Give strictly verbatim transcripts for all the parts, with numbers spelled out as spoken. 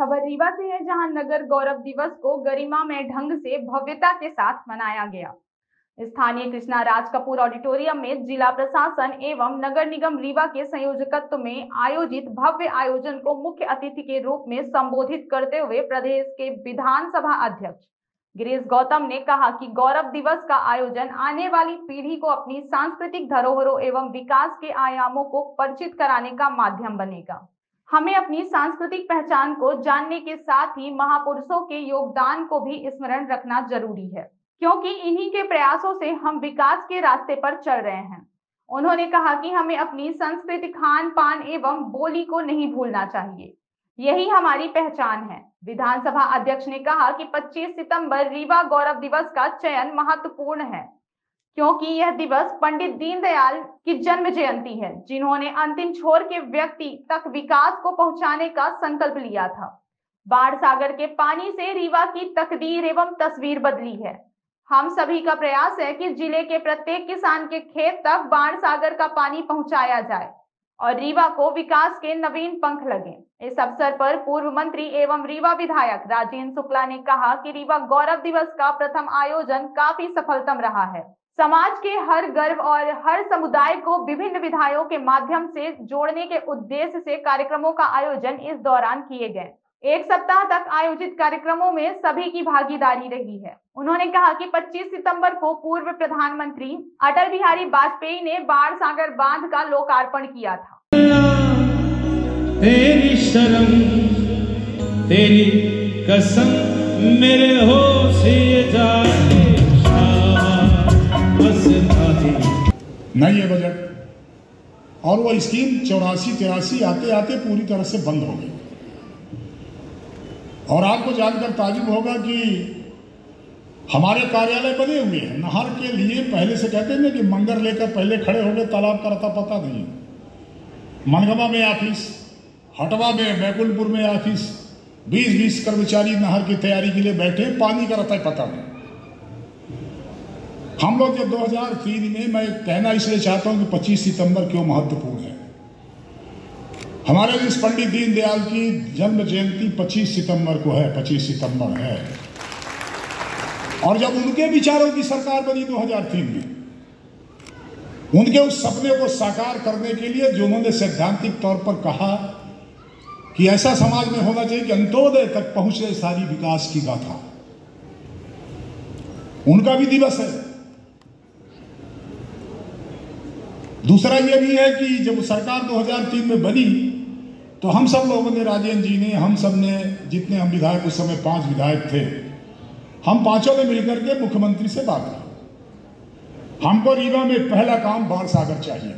खबर रीवा से है, जहां नगर गौरव दिवस को गरिमामय ढंग से भव्यता के साथ मनाया गया। स्थानीय कृष्णा राज कपूर ऑडिटोरियम में जिला प्रशासन एवं नगर निगम रीवा के संयोजकत्व में आयोजित भव्य आयोजन को मुख्य अतिथि के रूप में संबोधित करते हुए प्रदेश के विधानसभा अध्यक्ष गिरीश गौतम ने कहा कि गौरव दिवस का आयोजन आने वाली पीढ़ी को अपनी सांस्कृतिक धरोहरों एवं विकास के आयामों को परिचित कराने का माध्यम बनेगा। हमें अपनी सांस्कृतिक पहचान को जानने के साथ ही महापुरुषों के योगदान को भी स्मरण रखना जरूरी है, क्योंकि इन्हीं के प्रयासों से हम विकास के रास्ते पर चल रहे हैं। उन्होंने कहा कि हमें अपनी संस्कृति, खान पान एवं बोली को नहीं भूलना चाहिए, यही हमारी पहचान है। विधानसभा अध्यक्ष ने कहा कि पच्चीस सितंबर रीवा गौरव दिवस का चयन महत्वपूर्ण है, क्योंकि यह दिवस पंडित दीनदयाल की जन्म जयंती है, जिन्होंने अंतिम छोर के व्यक्ति तक विकास को पहुंचाने का संकल्प लिया था। बाढ़ सागर के पानी से रीवा की तकदीर एवं तस्वीर बदली है। हम सभी का प्रयास है कि जिले के प्रत्येक किसान के खेत तक बाढ़ सागर का पानी पहुंचाया जाए और रीवा को विकास के नवीन पंख लगे। इस अवसर पर पूर्व मंत्री एवं रीवा विधायक राजेंद्र शुक्ला ने कहा कि रीवा गौरव दिवस का प्रथम आयोजन काफी सफलतम रहा है। समाज के हर गर्व और हर समुदाय को विभिन्न विधायों के माध्यम से जोड़ने के उद्देश्य से कार्यक्रमों का आयोजन इस दौरान किए गए। एक सप्ताह तक आयोजित कार्यक्रमों में सभी की भागीदारी रही है। उन्होंने कहा कि पच्चीस सितंबर को पूर्व प्रधानमंत्री अटल बिहारी वाजपेयी ने बाढ़ सागर बांध का लोकार्पण किया था। तेरी शर्म तेरी कसम मेरे होश ये जाने नहीं है बजट, और वो स्कीम चौरासी तिरासी आते आते पूरी तरह से बंद हो गई। और आपको जानकर ताजुब होगा कि हमारे कार्यालय बने हुए हैं नहर के लिए। पहले से कहते हैं कि मंगर लेकर पहले खड़े हो गए, तालाब का रता पता नहीं। मनगमा में ऑफिस, हटवा में, बैकुंठपुर में ऑफिस, बीस बीस कर्मचारी नहर की तैयारी के लिए बैठे, पानी का रता पता नहीं। हम लोग जब दो हज़ार तीन में, मैं कहना इसलिए चाहता हूं कि पच्चीस सितंबर क्यों महत्वपूर्ण है। हमारे देश पंडित दीनदयाल की जन्म जयंती पच्चीस सितंबर को है, पच्चीस सितंबर है। और जब उनके विचारों की सरकार बनी दो हज़ार तीन में, उनके उस सपने को साकार करने के लिए जो उन्होंने सैद्धांतिक तौर पर कहा कि ऐसा समाज में होना चाहिए कि अंत्योदय तक पहुंचे सारी विकास की गाथा, उनका भी दिवस है। दूसरा यह भी है कि जब सरकार दो हज़ार तीन में बनी तो हम सब लोगों ने, राजेंद्र जी ने, हम सब ने, जितने हम विधायक, उस समय पांच विधायक थे, हम पांचों ने मिलकर के मुख्यमंत्री से बात की। हमको रीवा में पहला काम बाढ़ सागर चाहिए।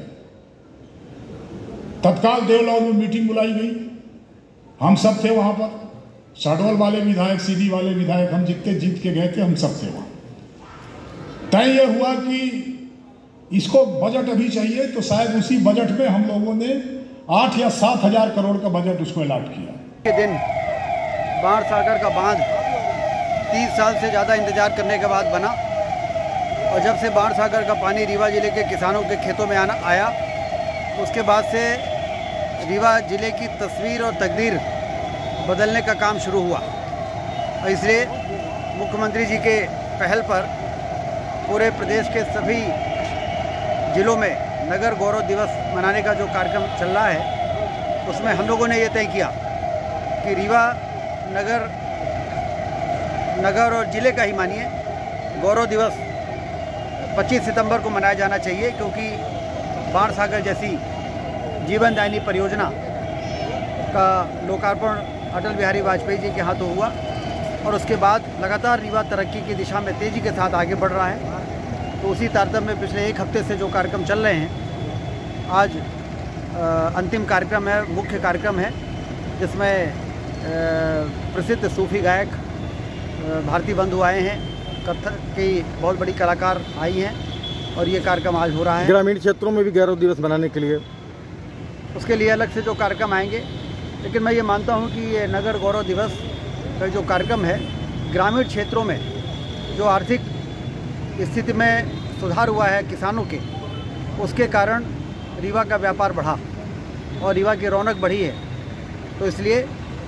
तत्काल देवलाव में मीटिंग बुलाई गई, हम सब थे वहां पर, साडोल वाले विधायक, सीधी वाले विधायक, हम जितने जीत के गए थे हम सब थे वहां। तय यह हुआ कि इसको बजट अभी चाहिए, तो शायद उसी बजट में हम लोगों ने आठ या सात हजार करोड़ का बजट उसको अलॉट किया। के दिन बाढ़ सागर का बांध तीस साल से ज़्यादा इंतजार करने के बाद बना, और जब से बाढ़ सागर का पानी रीवा जिले के किसानों के खेतों में आना आया, उसके बाद से रीवा जिले की तस्वीर और तकदीर बदलने का काम शुरू हुआ। और इसलिए मुख्यमंत्री जी के पहल पर पूरे प्रदेश के सभी जिलों में नगर गौरव दिवस मनाने का जो कार्यक्रम चल रहा है, उसमें हम लोगों ने ये तय किया कि रीवा नगर नगर और ज़िले का ही मानिए गौरव दिवस पच्चीस सितंबर को मनाया जाना चाहिए, क्योंकि बाढ़ सागर जैसी जीवनदायिनी परियोजना का लोकार्पण अटल बिहारी वाजपेयी जी के हाथों हुआ, और उसके बाद लगातार रीवा तरक्की की दिशा में तेज़ी के साथ आगे बढ़ रहा है। तो उसी तारतम्य में पिछले एक हफ्ते से जो कार्यक्रम चल रहे हैं, आज आ, अंतिम कार्यक्रम है, मुख्य कार्यक्रम है, जिसमें प्रसिद्ध सूफी गायक भारती बंधु आए हैं, कथक की बहुत बड़ी कलाकार आई हैं, और ये कार्यक्रम आज हो रहा है। ग्रामीण क्षेत्रों में भी गौरव दिवस मनाने के लिए उसके लिए अलग से जो कार्यक्रम आएंगे, लेकिन मैं ये मानता हूँ कि ये नगर गौरव दिवस का जो कार्यक्रम है, ग्रामीण क्षेत्रों में जो आर्थिक स्थिति में सुधार हुआ है किसानों के, उसके कारण रीवा का व्यापार बढ़ा और रीवा की रौनक बढ़ी है। तो इसलिए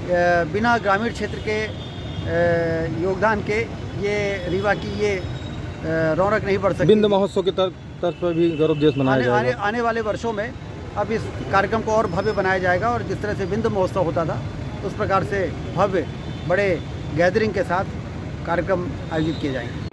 बिना ग्रामीण क्षेत्र के योगदान के ये रीवा की ये रौनक नहीं बढ़ सकती। बिंद महोत्सव के तर्ज पर भी गौरव दिवस मनाया आने, जाएगा। आने, आने वाले वर्षों में अब इस कार्यक्रम को और भव्य बनाया जाएगा और जिस तरह से बिंद महोत्सव होता था उस प्रकार से भव्य बड़े गैदरिंग के साथ कार्यक्रम आयोजित किए जाएंगे।